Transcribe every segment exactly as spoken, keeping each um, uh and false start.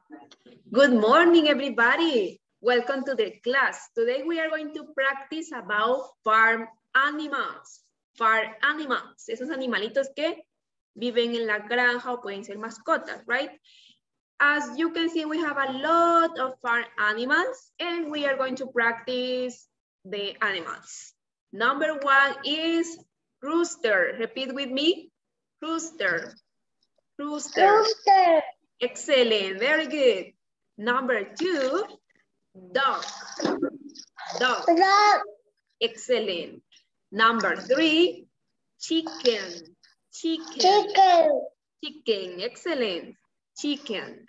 Good morning, everybody. Welcome to the class. Today we are going to practice about farm animals. Farm animals, esos animalitos que viven en la granja o pueden ser mascotas, right? As you can see, we have a lot of farm animals and we are going to practice the animals. Number one is rooster. Repeat with me. Rooster. Rooster. Rooster. Excellent. Very good. Number two, dog. Dog. Dog. Excellent. Number three, chicken. Chicken. Chicken. Chicken. Excellent. Chicken.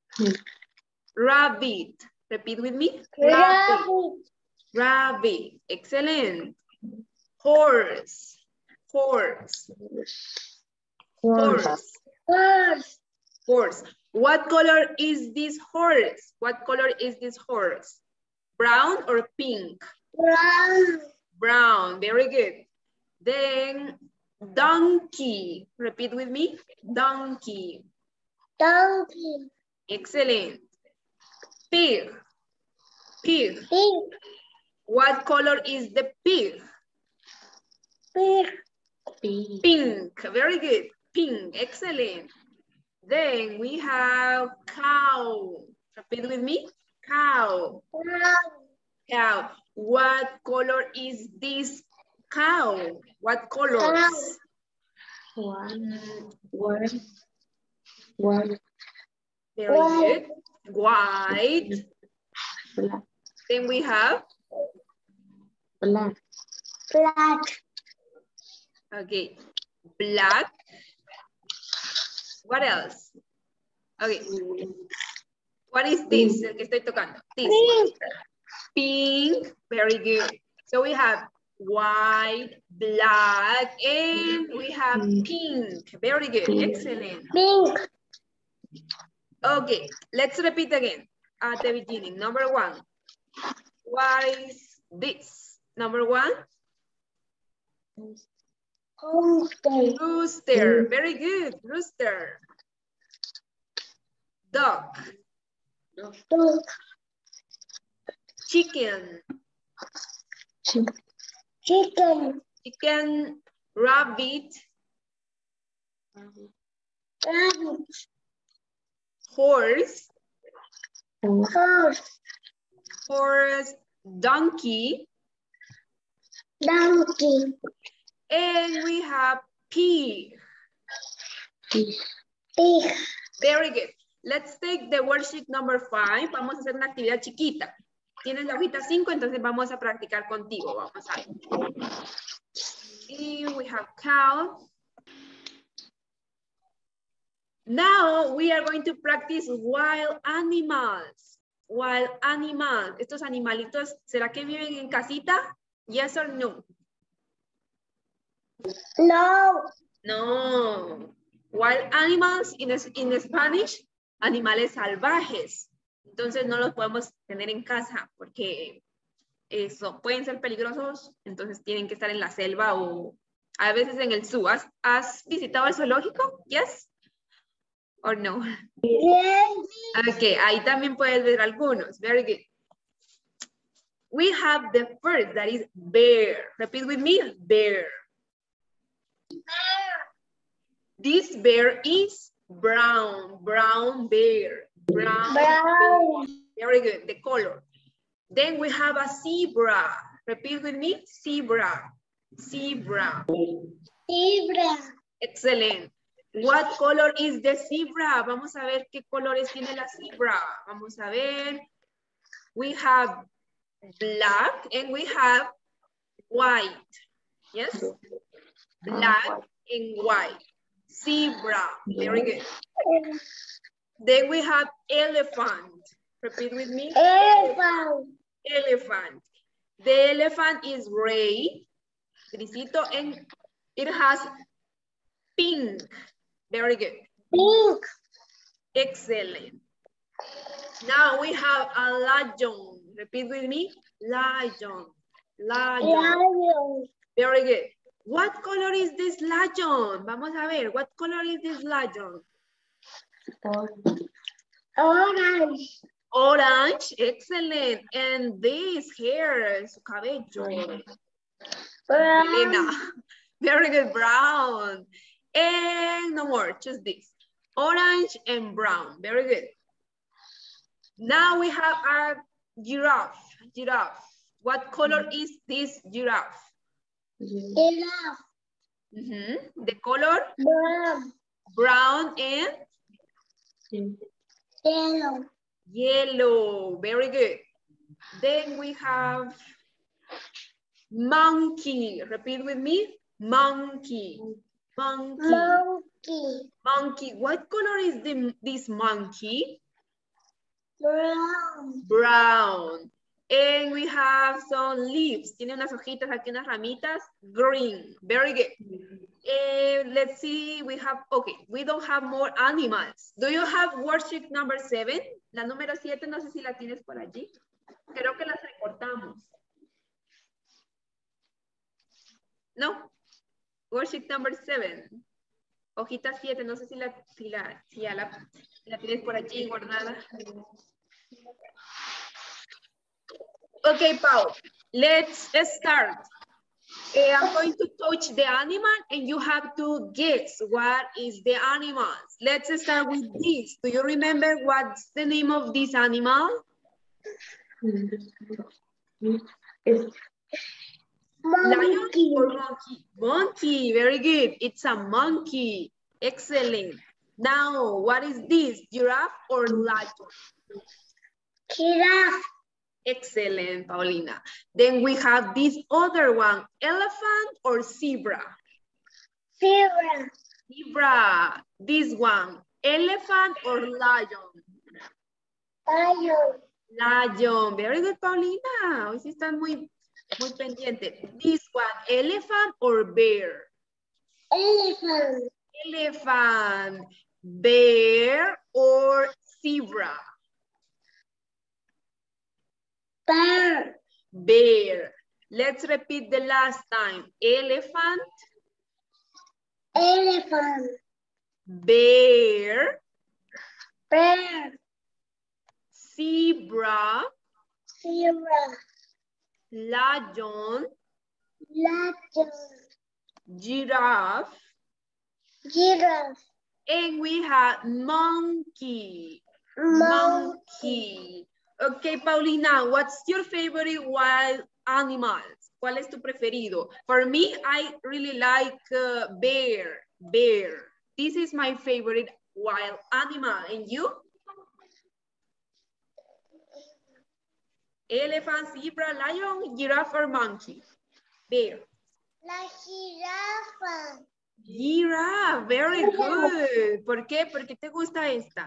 Rabbit. Repeat with me. Rabbit. Rabbit. Excellent. Horse. Horse. Horse. Horse. Horse. What color is this horse? What color is this horse? Brown or pink? Brown. Brown. Very good. Then donkey. Repeat with me. Donkey. Donkey. Excellent. Pig. Pig. Pig. What color is the pig? Pig. Pink. Very good. Pink. Excellent. Then we have cow. Repeat with me. Cow. Cow. What color is this cow? What colors? One. One. One. Very good. White. Black. Then we have? Black. Black. Okay. Black. What else? Okay. What is this? El que estoy tocando. This one. Pink. Very good. So we have white, black, and we have pink. Very good. Excellent. Pink. Okay. Let's repeat again at the beginning. Number one. What is this? Number one. Rooster. Rooster. Very good. Rooster. Dog. Dog. Chicken. Chicken. Chicken. Rabbit. Rabbit. Horse. Horse. Horse. Donkey. Donkey. And we have pig. Pig. Very good. Let's take the worksheet number five. Vamos a hacer una actividad chiquita. Tienes la hojita cinco, entonces vamos a practicar contigo. Vamos a ver. Y we have cow. Now we are going to practice wild animals. Wild animals. Estos animalitos, ¿será que viven en casita? Yes or no? No. No. Wild animals in, in Spanish, animales salvajes. Entonces no los podemos tener en casa porque eso, pueden ser peligrosos, entonces tienen que estar en la selva o a veces en el zoo. ¿Has, has visitado el zoológico? Yes? Or no? Yes. Okay, ahí también puedes ver algunos. Very good. We have the first, that is bear. Repeat with me, bear. This bear is brown, brown bear. Brown, Brown. bear. Very good, the color. Then we have a zebra. Repeat with me, zebra. Zebra. Zebra. Excellent. What color is the zebra? Vamos a ver qué colores tiene la zebra. Vamos a ver. We have black and we have white. Yes? Black and white. Zebra. Very good. Then we have elephant. Repeat with me. Elephant. Elephant. The elephant is gray, grisito, and it has pink. Very good. Pink. Excellent. Now we have a lion. Repeat with me. Lion. Lion. Lion. Very good. What color is this lion? Vamos a ver. What color is this lion? Orange. Orange, excellent. And this hair, su cabello. Brown. Elena, very good, brown. And no more, just this. Orange and brown, very good. Now we have our giraffe, giraffe. What color is this giraffe? Giraffe. Mm-hmm. The color? Brown. Brown and? Yellow. Yellow, very good. Then we have monkey. Repeat with me. Monkey. Monkey. Monkey. Monkey. What color is the, this monkey? Brown. Brown. And we have some leaves. Tiene unas hojitas aquí, unas ramitas. Green. Very good. Uh, let's see. We have, okay, we don't have more animals. Do you have worksheet number seven? La número siete, no sé si la tienes por allí. Creo que las recortamos. No. Worksheet number seven. Hojita siete, no sé si la, si la, si ya la, la tienes por allí guardada. Okay, Paul, let's start. Uh, I'm going to touch the animal and you have to guess what is the animal. Let's start with this. Do you remember what's the name of this animal? Monkey. Lion or monkey? Monkey, very good. It's a monkey. Excellent. Now, what is this? Giraffe or lion? Giraffe. Excellent, Paulina. Then we have this other one, elephant or zebra? Zebra. Zebra. This one, elephant or lion? Lion. Lion. Very good, Paulina. Hoy sí están muy, muy pendientes. This one, elephant or bear? Elephant. Elephant. Bear or zebra? Bear. Bear. Let's repeat the last time. Elephant. Elephant. Bear. Bear. Zebra. Zebra. Lion. Lion. Giraffe. Giraffe. And we have monkey. Monkey. Monkey. Okay, Paulina, what's your favorite wild animals? ¿Cuál es tu preferido? For me, I really like uh, bear. Bear. This is my favorite wild animal. And you? Elephant, zebra, lion, giraffe, or monkey? Bear. La jirafa. Giraffe, very good. ¿Por qué? ¿Por qué te gusta esta?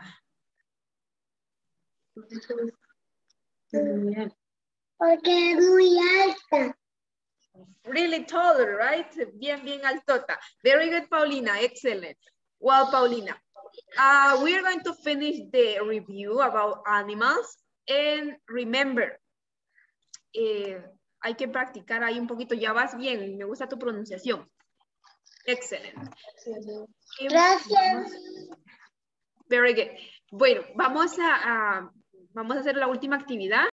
Porque es muy alta. Really tall, right? Bien, bien altota. Very good, Paulina. Excellent. Well, Paulina, uh, we are going to finish the review about animals. And remember, eh, hay que practicar ahí un poquito. Ya vas bien. Me gusta tu pronunciación. Excellent. Gracias. Very good. Bueno, vamos a, a, vamos a hacer la última actividad.